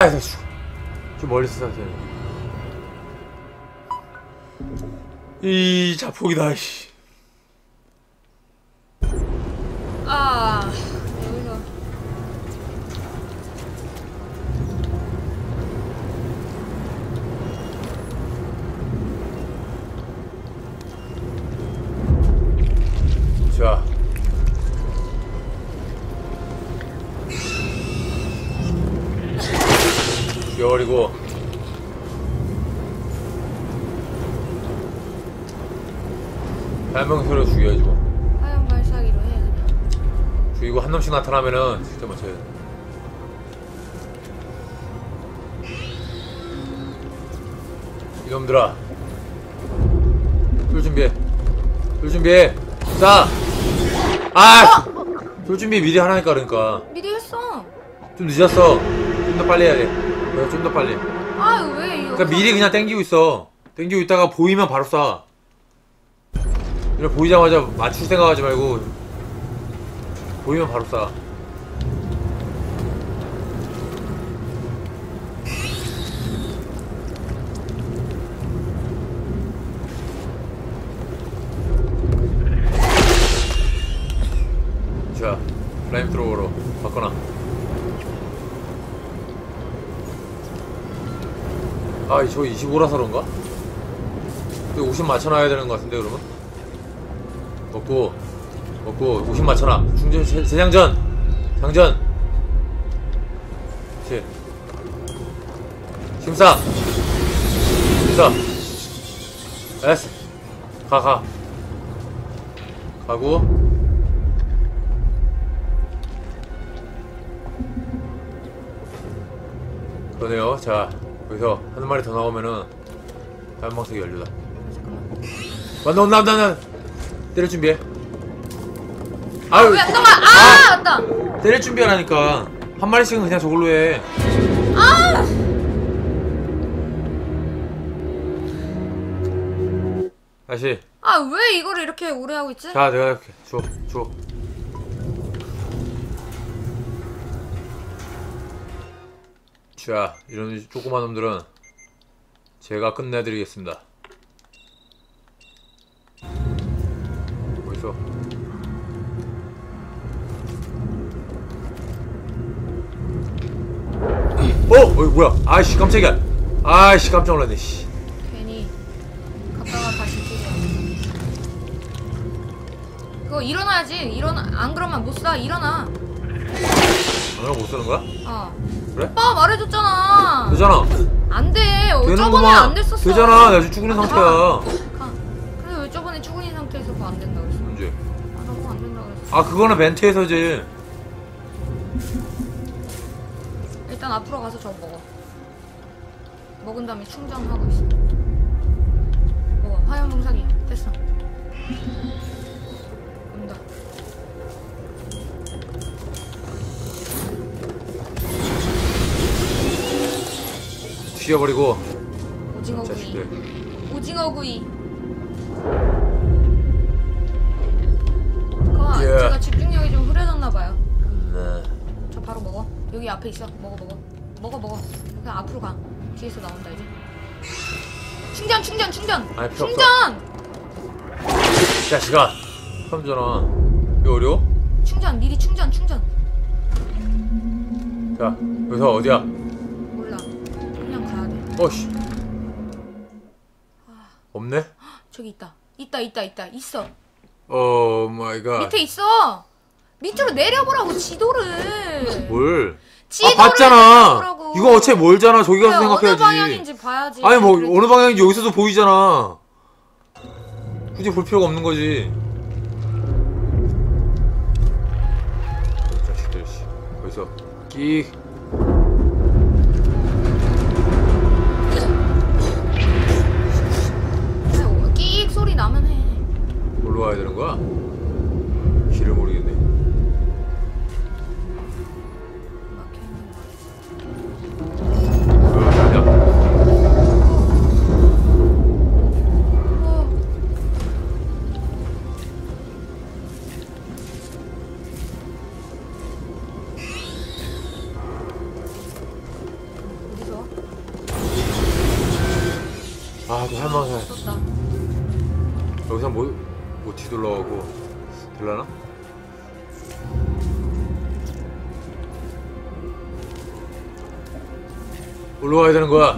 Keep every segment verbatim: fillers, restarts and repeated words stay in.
아, 좀 멀리서 쐈어요. 이 자폭이다. 씨. 아 여기서 자. 죽여버리고. 발명소로 죽여야지 뭐. 화염 발사기로 해 그냥. 죽이고 한 놈씩 나타나면은 진짜 맞춰야 돼. 이놈들아, 술 준비해. 술 준비해. 자. 아! 술 준비 미리 하라니까. 그러니까 미리 했어. 좀 늦었어. 좀 더 빨리 해야 돼. 그래, 좀 더 빨리. 아 왜 이거? 그러니까 미리 그냥 땡기고 있어. 땡기고 있다가 보이면 바로 쏴. 이래 보이자마자 맞출 생각하지 말고 보이면 바로 쏴. 자, 플레임트로어로 바꿔놔. 아, 저 이십오라서 그런가? 오십 맞춰놔야 되는 것 같은데, 그러면? 먹고, 먹고, 오십 맞춰놔. 충전, 세, 세장전! 장전! 그렇지. 심사! 심사! 됐어. 가, 가. 가고. 그러네요. 자, 여기서 한 마리 더 나오면은 한방석이 열리다. 왔다, 온다, 온다, 온다! 때릴 준비해. 아유, 왜 잠깐만. 아, 아! 맞다. 때릴 준비하라니까. 한 마리씩은 그냥 저걸로 해. 아! 다시. 아, 왜 이거를 이렇게 오래 하고 있지? 자, 내가 이렇게 줘, 줘. 자, 이런 조그만 놈들은 제가 끝내드리겠습니다. 어딨어? 어! 어이 뭐야? 아이씨 깜짝이야. 아이씨 깜짝 놀랐네. 씨. 괜히 갔다가 다시 뛰려. 그거 일어나야지. 일어나. 안 그러면 못 쏴. 일어나. 너가 못 쓰는 거야? 어. 그래? 오빠 말해줬잖아. 되잖아. 안 돼. 어, 저번에 되는구만. 안 됐었어. 되잖아. 나 지금 쭈그린 아, 상태야. 가. 가. 그래 왜 저번에 쭈그린 상태에서 그거 안 된다 그랬어? 언제? 아, 나 그거 안 된다 그랬어. 아 그거는 벤트에서지. 일단 앞으로 가서 저거 먹어. 먹은 다음에 충전하고 있어. 먹어. 화염 봉사기. 됐어. 온다. 죽여버리고. 오징어 구이. 자식들. 오징어 구이. 그거 예. 제가 집중력이 좀 흐려졌나봐요. 네. 저 바로 먹어. 여기 앞에 있어. 먹어 먹어. 먹어 먹어. 그냥 앞으로 가. 뒤에서 나온다 이제. 충전 충전 충전. 아니, 필요 충전. 자식아. 삼잖아. 이거 어려워? 충전 미리 충전 충전. 자, 여기서 어디야? 몰라. 그냥 가야 돼. 어씨. 없네? 저기 있다. 있다 있다 있다 있어. 오 마이 갓. 밑에 있어. 밑으로 내려보라고 지도를. 뭘? 아 지도를 봤잖아. 내려보라고. 이거 어차피 멀잖아. 저기 가서 그래, 생각해야지. 어느 방향인지 봐야지. 아니 뭐 그래. 어느 방향인지 여기서도 보이잖아. 굳이 볼 필요가 없는 거지. 자식들 씨. 거기서 끼익. 아니, 끼익 소리 나면 해. 뭘로 와야 되는 거야? 길을 모르겠네. 어, 아니야. 어. 아또 할망사 썼다. 여기서 뭐, 뭐 뒤돌아가고 될라나? 올라가야 되는 거야.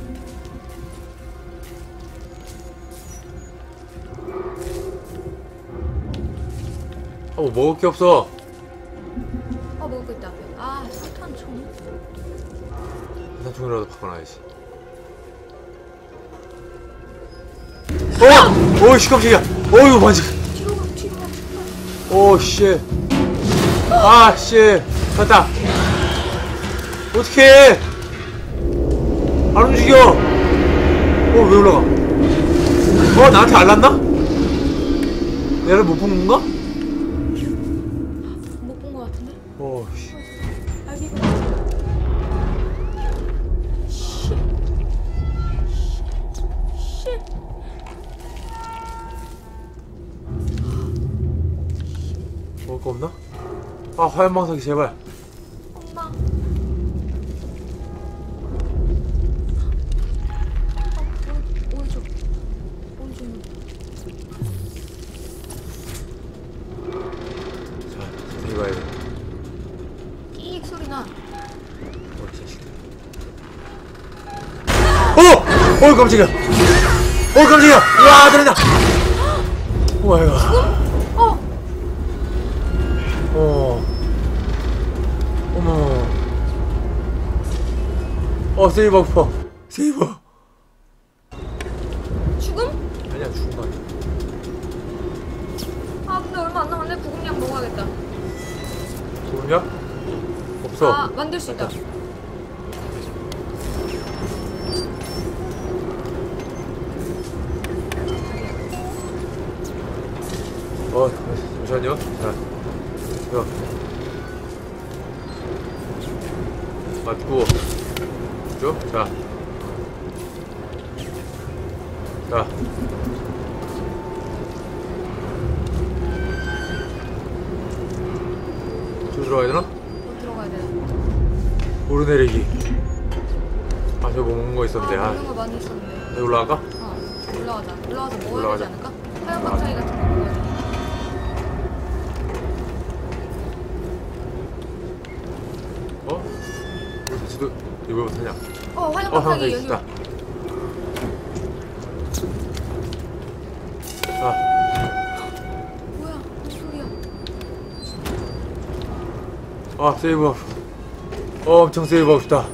아, 뭐 먹을 게 없어. 어 먹을 거 있다 앞에. 아 사탄총. 산총이라도 바꿔놔야지. 어! 어이씨 깜짝이야. 어이구 반지. 뒤로 가 뒤로 가. 오 씨. 아 씨. 갔다. 어떡해. 안 움직여. 어 왜 올라가? 어 나한테 알랐나? 얘를 못 본 건가? 못 본 거 같은데? 어 씨. 알기가. 먹을 거 없나? 아 화염방사기 제발. 엄마. 어, 오른- 오른쪽. 오른쪽. 자 자세히 봐야 돼. 끼익 소리 나. 어 자식들. 어! 어 깜짝이야. 어 깜짝이야. 와 들린다. 오 마이 갓. 어. 어. 어머. 어 세이버 퍼. 세이버. 죽음? 아니야 죽은 거 아니야. 아 근데 얼마 안 남았네. 구급약 먹어야겠다. 죽었냐? 없어. 아 만들 수 있다. 어 잠시만요. 자 이거 맞고 쭉. 자. 자. 저 들어가야 되나? 어 들어가야 돼. 오르내리기. 아 저거 뭐 먹는 거 있었는데. 아 아 먹는 거 많이 있었는데. 여기 올라갈까? 어 올라가자. 올라가서 먹어야 올라가자. 되지 않을까? 하얀 박사기 같은 거 먹어야 돼. 어? 우리 다시도 이거 왜 못하냐? 어 화염 어 하나 더 박사기 여기. 있다. 자. 뭐야? 무슨 소리야? 아 세이브하고 어 엄청 세이브하고 싶다.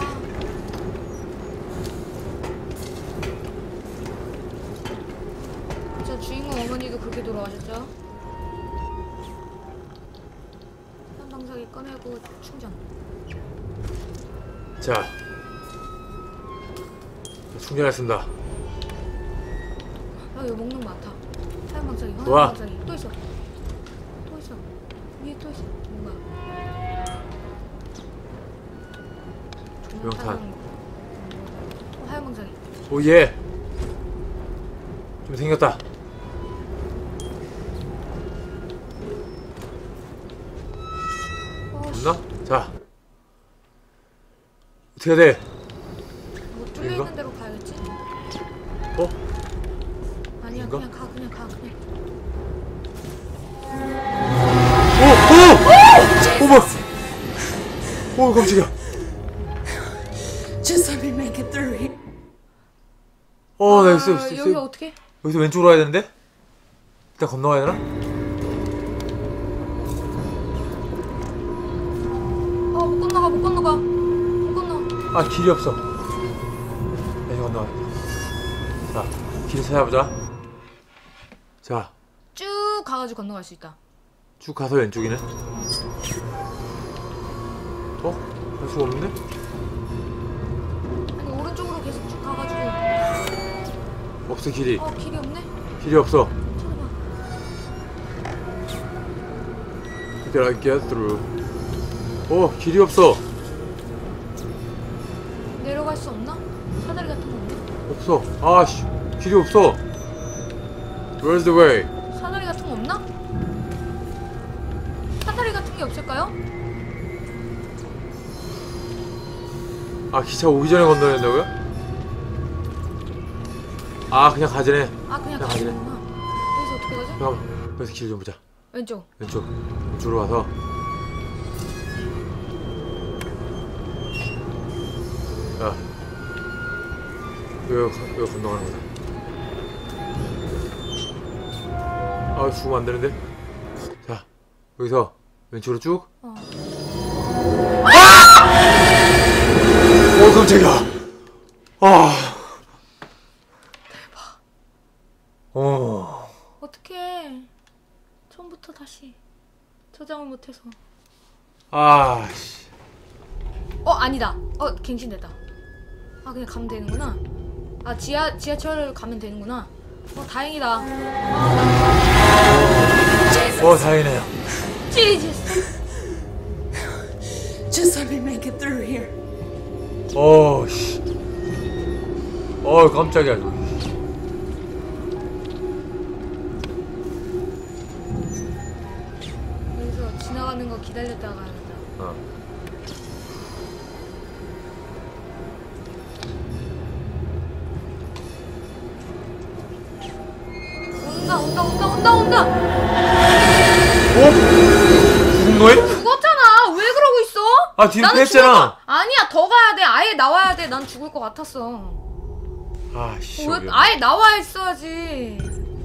자 주인공 어머니도 그렇게 돌아가셨죠? 한방사기 꺼내고 충전. 자 충전했습니다. 야 이거 먹는 거 많다. 하얀 방사기, 하얀 좋아. 방사기 또 있어. 또 있어. 위에 또 있어. 뭔가. 명탄. 어, 하얀 방사기. 오예 좀 생겼다. 어, 씨. 없나? 자 어떻게 해야 돼? 뭐 뚫려 여긴가? 있는 대로 가야겠지? 어? 아니야 여긴가? 그냥 가 그냥 가 그냥. 오! 오! 어머! 오 깜짝이야. Just let me make it through here. 어 나 아, 있어 있어 여기 있어. 어떻게? 여기서 왼쪽으로 가야 되는데? 일단 건너가야 되나? 어못 건너가 못 건너가 못 건너. 아 길이 없어. 다시 건너가야 돼. 자 길 찾아보자. 자 쭉 가가지고 건너갈 수 있다. 쭉 가서 왼쪽이네. 어? 갈 수가 없는데? 아니 오른쪽으로 계속 쭉 가가지고. 없어 길이. 어 길이 없네. 길이 없어. 찾아봐. How can I get through? 어 길이 없어. 내려갈 수 없나? 사다리 같은 거 없나? 없어. 아씨 길이 없어. Where's the way? 사다리 같은 거 없나? 사다리 같은 게 없을까요? 아 기차 오기 전에 건너야 된다고요? 아 그냥 가지네. 아 그냥 그냥 가야 가지네. 되는구나. 여기서 어떻게 가지? 잠깐만 여기서 길 좀 보자. 왼쪽. 왼쪽 왼쪽으로 와서 야 여기 여기 건너가는 거다. 아 죽으면 안 되는데. 자 여기서 왼쪽으로 쭉. 어. 어 깜짝이야. 아 대박. 어 어떡해. 처음부터 다시 저장을 못해서. 아씨. 어 아니다. 어 갱신됐다. 아 그냥 가면 되는구나. 아 지하 지하철을 가면 되는구나. 어 다행이다. 어 다행이네요. 지지스. Just let me make it through here. 어 씨. 어 깜짝이야. 여기서 지나가는 거 기다렸다가 가야겠다. 어. 온다 온다 온다 온다 온다. 어? 죽은 거야? 죽었잖아. 왜 그러고 있어? 아 뒤로 나는 뺐잖아. 죽을 거- 아니야 더 가야 돼. 아예 나와야 돼. 난 죽을 것 같았어. 아씨. 왜 아예 나와 있어야지.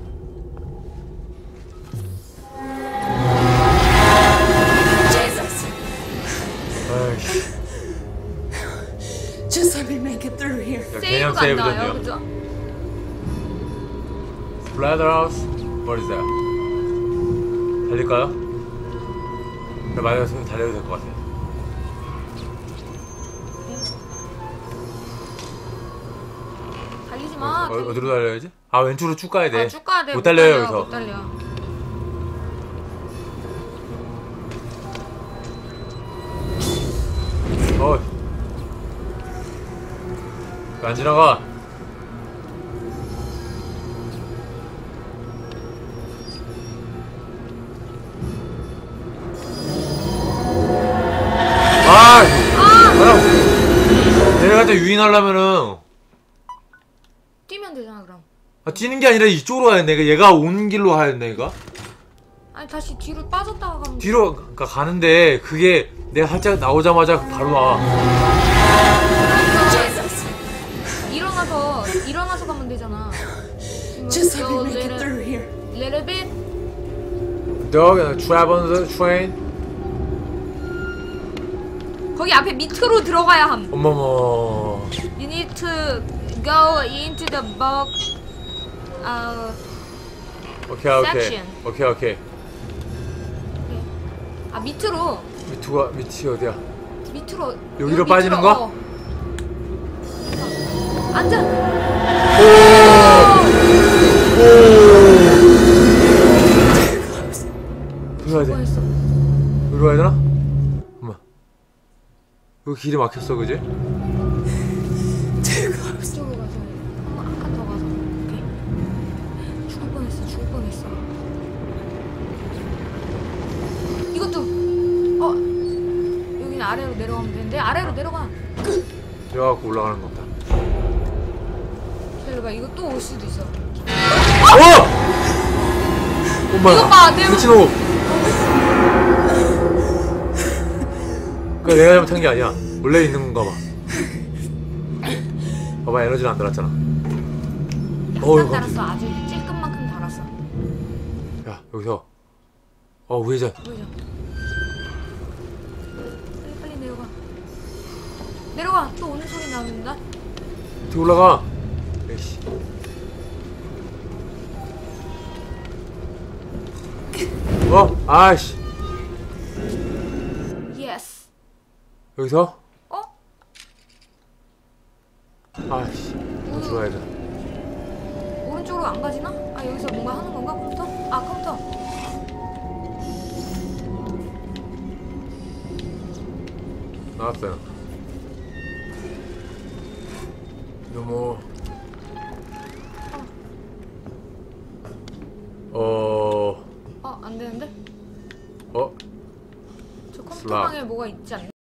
Jesus. 아이씨. Just let me make it through here. 야, 개념 세이브가 안 세이브 나와요. 됐네요. 그죠? Splatterhouse. What is that? 달릴까요? 나 만약에 손 달려도 될 것 같아. 달리지 마. 어, 어디로 달려야지? 아 왼쪽으로 쭉 가야 돼. 아, 쭉 가야 돼. 못 달려요 달려, 여기서. 못 달려. 어. 안 지나가. 아! 아! 내려갈 때 유인하려면은 뛰면 되잖아 그럼. 아, 뛰는 게 아니라 이쪽으로 가야 돼. 얘가 오는 길로 가야 된다 얘가. 아니 다시 뒤로 빠졌다가 가면 돼. 뒤로 그러니까 가는데 그게 내가 살짝 나오자마자 바로 나와. Jesus. 일어나서 일어나서 가면 되잖아. Just let me 요, make it little- through here. little bit. Dog and travel on the train. 거기 앞에 밑으로 들어가야 함. 어머머. You need to go into the box. 아, 오케이 오케이. Section. 오케이 오케이. 아 밑으로 밑으가 밑이 어디야? 밑으로. 여기로 요 빠지는 밑으로, 거? 어. 앉아. 어디로 가야 돼? 뭐했어? 여기로 가야 되나? 엄마. 여기 길이 막혔어 그지? 이쪽으로 가서 한 칸 더 가서. 오케이. 죽을 뻔했어. 죽을 뻔했어. 이것도 어 여기는 아래로 내려가면 되는데 아래로 내려가. 내려가고 올라가는 거 같다. 기다려봐. 이거 또 올 수도 있어. 어! 엄마. 이거 봐, 내- 미친놈. 그거 내가 잘못한 게 아니야. 원래 있는 건가 봐. 봐봐 에너지는 안 달았잖아. 어, 약간 이거 달았어. 아주 찔끔만큼 달았어. 야 여기서 어 우회전. 보이죠? 빨리 빨리 내려가. 내려가. 또 오는 소리 나는다. 어떻게 올라가? 에이씨. 어? 아이씨. 예스. 여기서? 어? 아이씨. 더 들어와야 돼. 오른쪽으로 안 가지나? 아 여기서 뭔가 하는 건가 컴퓨터? 아 컴퓨터. 나왔어요. 너무 어... 어 안 되는데? 어? 저 컴퓨터 슬랍. 방에 뭐가 있지 않나?